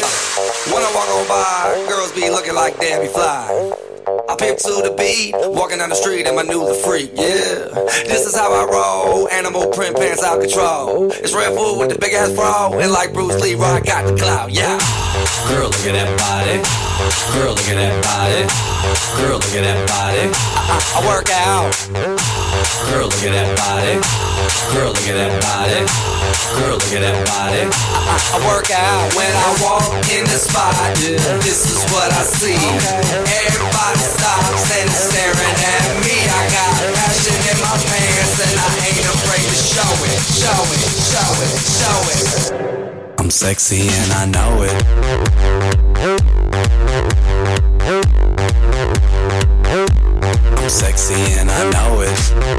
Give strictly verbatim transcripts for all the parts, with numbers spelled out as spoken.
When I walk on by, girls be looking like Debbie Fly. I pimp to the beat, walking down the street and my new the freak, yeah. This is how I roll, animal print pants out control. It's Red Food with the big ass bra, and like Bruce Lee, I got the clout, yeah. Girl, look at that body. Girl, look at that body. Girl, look at that body. I, I, I work out. Girl, look at that body. Girl, look at that body. Girl, look at that body. I, I, I work out when I walk in the spot. This is what I see. Everybody stops and is staring at me. I got passion in my pants and I ain't afraid to show it. Show it, show it, show it. I'm sexy and I know it. I'm sexy and I know it.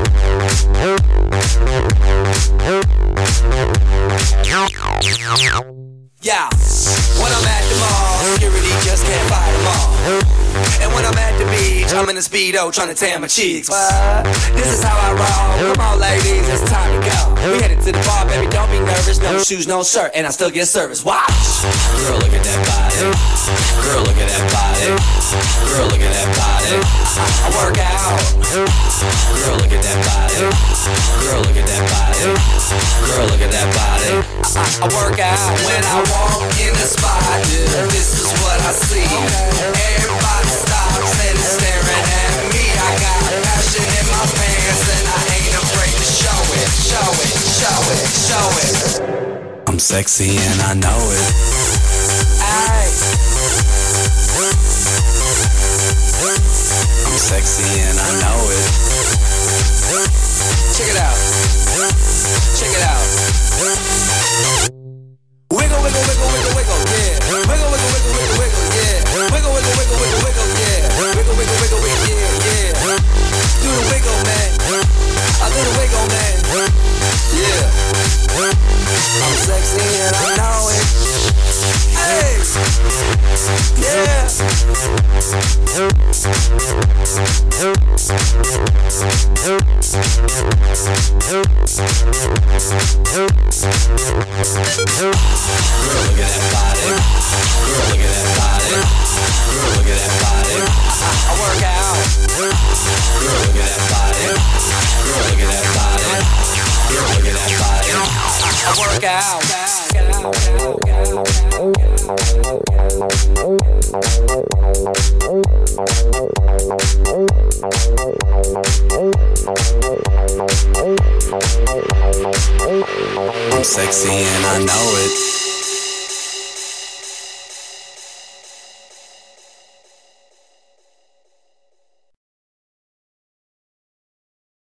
Yeah, when I'm at the mall, security just can't fight them all. And when I'm at the beach, I'm in a Speedo trying to tan my cheeks. What? This is how I roll. Come on ladies, it's time to go. We headed to the bar, baby, don't be nervous. No shoes, no shirt, and I still get service. Watch! Girl, look at that body. Girl, look at that body. Girl, look at that body. I, I work out. Girl, look at that body. Girl, look at that body. Girl, look at that body. I, I work out when I walk in the spot. This is what I see. Everybody stops and is staring at me. I got passion in my pants and I ain't afraid to show it. Show it, show it, show it. I'm sexy and I know it. Aye. I'm sexy and I know it. Check it out. Check it out. Wiggle, wiggle, wiggle, wiggle, wiggle, yeah. Wiggle, wiggle, wiggle, wiggle, wiggle, yeah. Wiggle, wiggle, wiggle, wiggle, wiggle, yeah. Wiggle, wiggle, wiggle, wiggle, yeah, yeah. Do the wiggle, man. I do the wiggle, man. Yeah. I'm sexy and I know it. Hey. Yeah. Girl, look at that body. Girl, look at that body. Girl, look at that body. I, I work out. Girl, look at that body. Girl, look at that body. Girl, look at that body. I, I work out. I'm sexy and I know it.